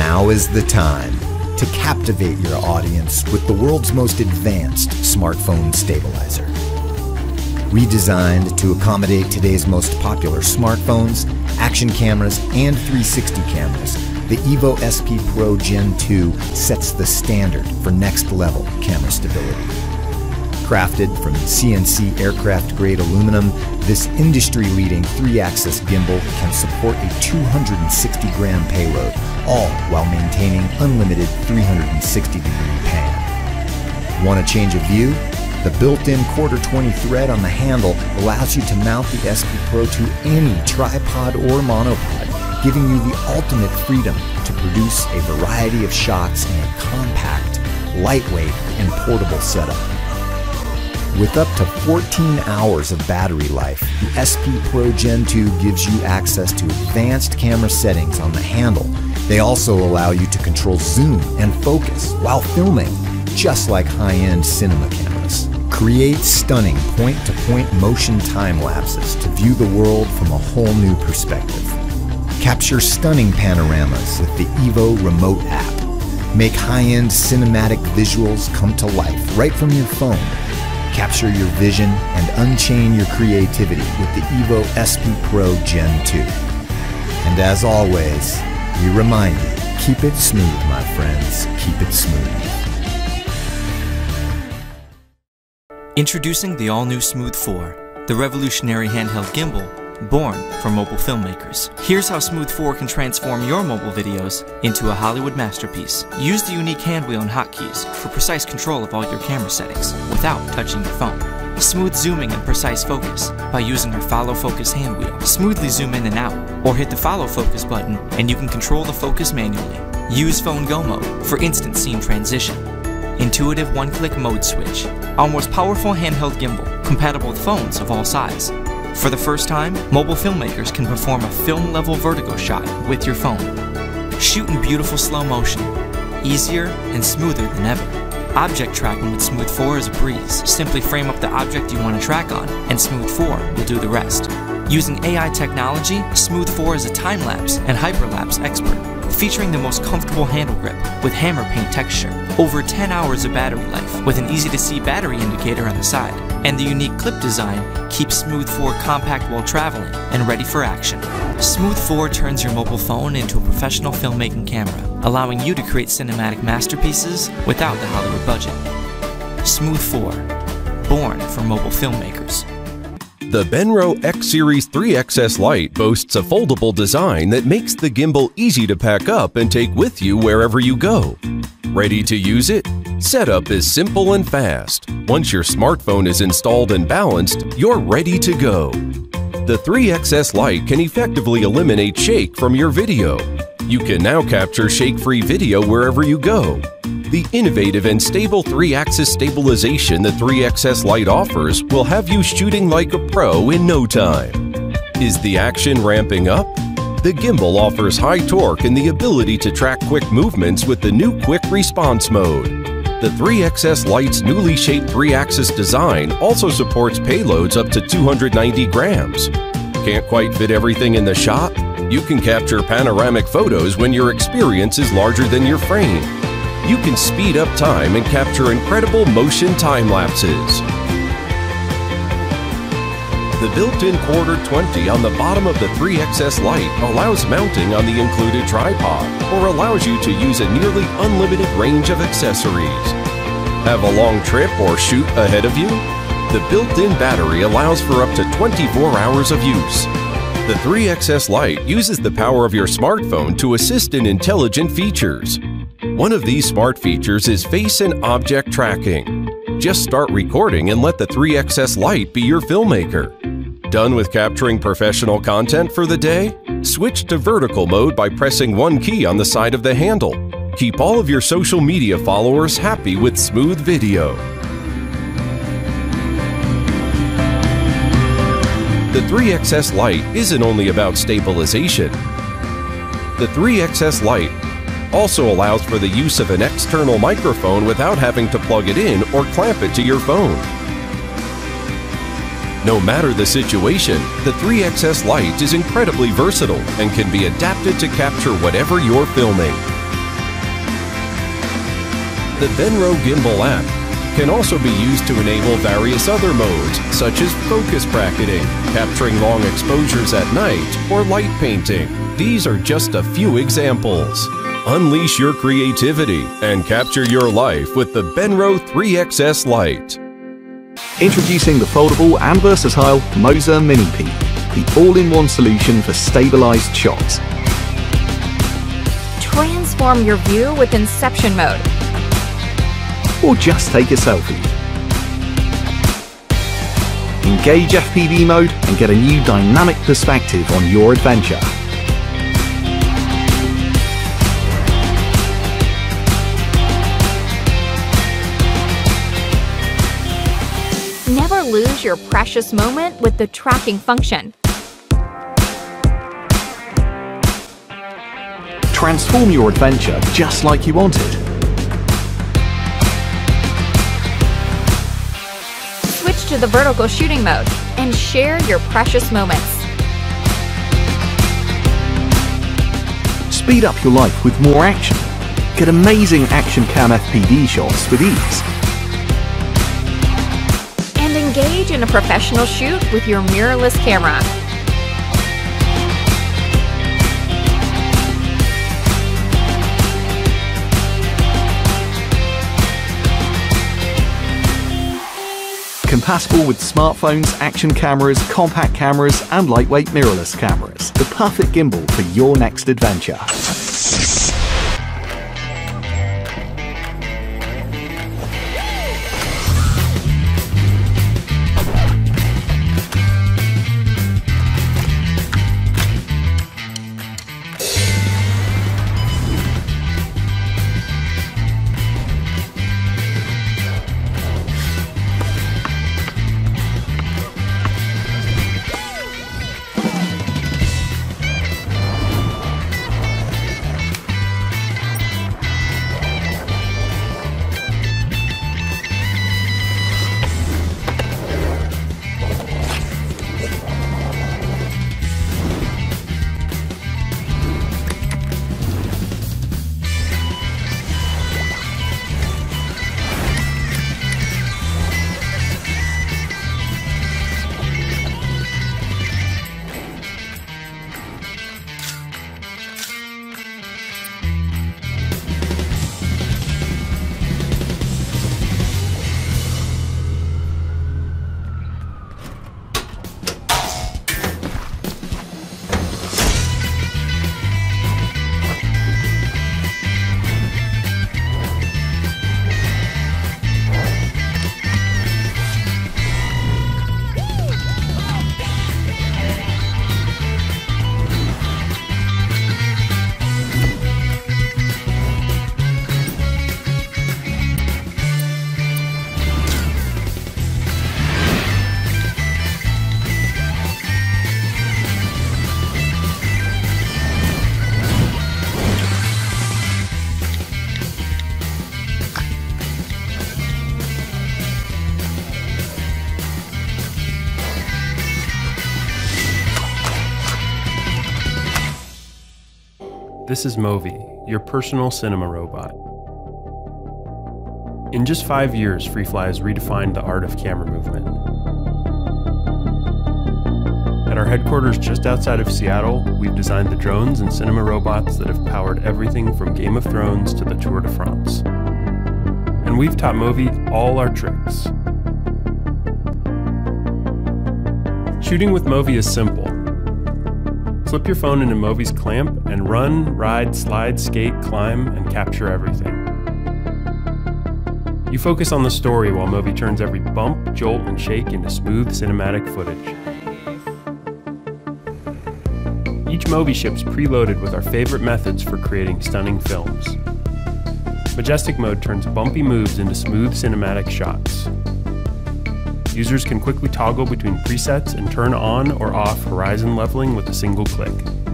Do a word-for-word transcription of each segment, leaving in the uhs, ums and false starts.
Now is the time to captivate your audience with the world's most advanced smartphone stabilizer. Redesigned to accommodate today's most popular smartphones, action cameras, and three sixty cameras, the Evo S P Pro Gen two sets the standard for next-level camera stability. Crafted from C N C aircraft-grade aluminum, this industry-leading three-axis gimbal can support a two hundred sixty gram payload, all while maintaining unlimited three hundred sixty degree pan. Want a change of view? The built-in quarter twenty thread on the handle allows you to mount the S P Pro to any tripod or monopod, giving you the ultimate freedom to produce a variety of shots in a compact, lightweight, and portable setup. With up to fourteen hours of battery life, the S P Pro Gen two gives you access to advanced camera settings on the handle. They also allow you to control zoom and focus while filming, just like high-end cinema cameras. Create stunning point-to-point motion time lapses to view the world from a whole new perspective. Capture stunning panoramas with the Evo Remote app. Make high-end cinematic visuals come to life right from your phone. Capture your vision and unchain your creativity with the Evo S P Pro Gen two. And as always, we remind you, keep it smooth, my friends, keep it smooth. Introducing the all-new Smooth four, the revolutionary handheld gimbal born for mobile filmmakers. Here's how Smooth four can transform your mobile videos into a Hollywood masterpiece. Use the unique hand wheel and hotkeys for precise control of all your camera settings without touching your phone. Smooth zooming and precise focus by using our follow focus hand wheel. Smoothly zoom in and out, or hit the follow focus button and you can control the focus manually. Use phone go mode for instant scene transition. Intuitive one-click mode switch. Our most powerful handheld gimbal, compatible with phones of all sizes. For the first time, mobile filmmakers can perform a film-level vertigo shot with your phone. Shoot in beautiful slow motion, easier and smoother than ever. Object tracking with Smooth four is a breeze. Simply frame up the object you want to track on, and Smooth four will do the rest. Using A I technology, Smooth four is a time-lapse and hyperlapse expert, featuring the most comfortable handle grip with hammer paint texture, over ten hours of battery life with an easy-to-see battery indicator on the side, and the unique clip design keeps Smooth four compact while traveling and ready for action. Smooth four turns your mobile phone into a professional filmmaking camera, allowing you to create cinematic masterpieces without the Hollywood budget. Smooth four, born for mobile filmmakers. The Benro X Series three X S Lite boasts a foldable design that makes the gimbal easy to pack up and take with you wherever you go. Ready to use it? Setup is simple and fast. Once your smartphone is installed and balanced, you're ready to go. The three X S Lite can effectively eliminate shake from your video. You can now capture shake-free video wherever you go. The innovative and stable three axis stabilization the three X S Lite offers will have you shooting like a pro in no time. Is the action ramping up? The gimbal offers high torque and the ability to track quick movements with the new Quick Response Mode. The three X S Lite's newly shaped three axis design also supports payloads up to two hundred ninety grams. Can't quite fit everything in the shot? You can capture panoramic photos when your experience is larger than your frame. You can speed up time and capture incredible motion time lapses. The built-in quarter twenty on the bottom of the three X S Lite allows mounting on the included tripod, or allows you to use a nearly unlimited range of accessories. Have a long trip or shoot ahead of you? The built-in battery allows for up to twenty-four hours of use. The three X S Lite uses the power of your smartphone to assist in intelligent features. One of these smart features is face and object tracking. Just start recording and let the three X S Lite be your filmmaker. Done with capturing professional content for the day? Switch to vertical mode by pressing one key on the side of the handle. Keep all of your social media followers happy with smooth video. The three X S Lite isn't only about stabilization. The three X S Lite also allows for the use of an external microphone without having to plug it in or clamp it to your phone. No matter the situation, the three X S Lite is incredibly versatile and can be adapted to capture whatever you're filming. The Benro Gimbal app can also be used to enable various other modes, such as focus bracketing, capturing long exposures at night, or light painting. These are just a few examples. Unleash your creativity and capture your life with the Benro three X S Lite. Introducing the foldable and versatile Moza Mini P, the all-in-one solution for stabilized shots. Transform your view with Inception mode. Or just take a selfie. Engage F P V mode and get a new dynamic perspective on your adventure. Never lose your precious moment with the tracking function. Transform your adventure just like you wanted. Switch to the vertical shooting mode and share your precious moments. Speed up your life with more action. Get amazing action cam F P V shots with ease. And engage in a professional shoot with your mirrorless camera. Compatible with smartphones, action cameras, compact cameras, and lightweight mirrorless cameras. The perfect gimbal for your next adventure. This is Movi, your personal cinema robot. In just five years, Freefly has redefined the art of camera movement. At our headquarters just outside of Seattle, we've designed the drones and cinema robots that have powered everything from Game of Thrones to the Tour de France. And we've taught Movi all our tricks. Shooting with Movi is simple. Slip your phone into Movi's clamp and run, ride, slide, skate, climb, and capture everything. You focus on the story while Movi turns every bump, jolt, and shake into smooth cinematic footage. Each Movi ship's preloaded with our favorite methods for creating stunning films. Majestic mode turns bumpy moves into smooth cinematic shots. Users can quickly toggle between presets and turn on or off horizon leveling with a single click.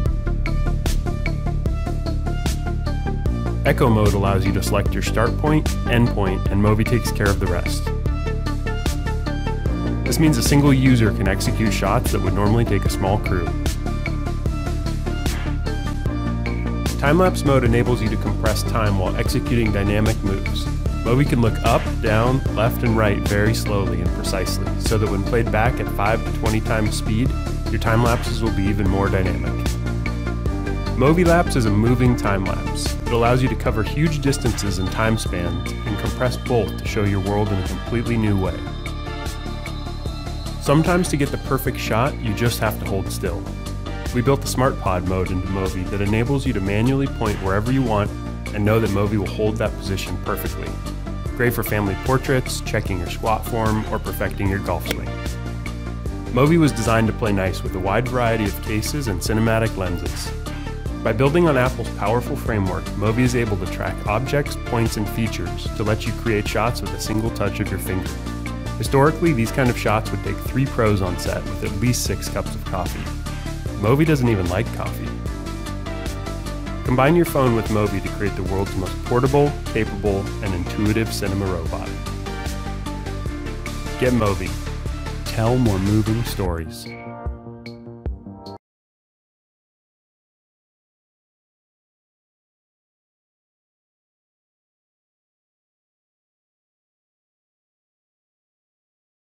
Echo mode allows you to select your start point, end point, and Movi takes care of the rest. This means a single user can execute shots that would normally take a small crew. Time-lapse mode enables you to compress time while executing dynamic moves. Movi can look up, down, left, and right very slowly and precisely, so that when played back at five to twenty times speed, your time lapses will be even more dynamic. Movi Lapse is a moving time lapse. It allows you to cover huge distances and time spans and compress both to show your world in a completely new way. Sometimes to get the perfect shot, you just have to hold still. We built the Smart Pod mode into Movi that enables you to manually point wherever you want and know that Movi will hold that position perfectly. Great for family portraits, checking your squat form, or perfecting your golf swing. Movi was designed to play nice with a wide variety of cases and cinematic lenses. By building on Apple's powerful framework, Movi is able to track objects, points, and features to let you create shots with a single touch of your finger. Historically, these kind of shots would take three pros on set with at least six cups of coffee. Movi doesn't even like coffee. Combine your phone with Movi to create the world's most portable, capable, and intuitive cinema robot. Get Movi. Tell more moving stories.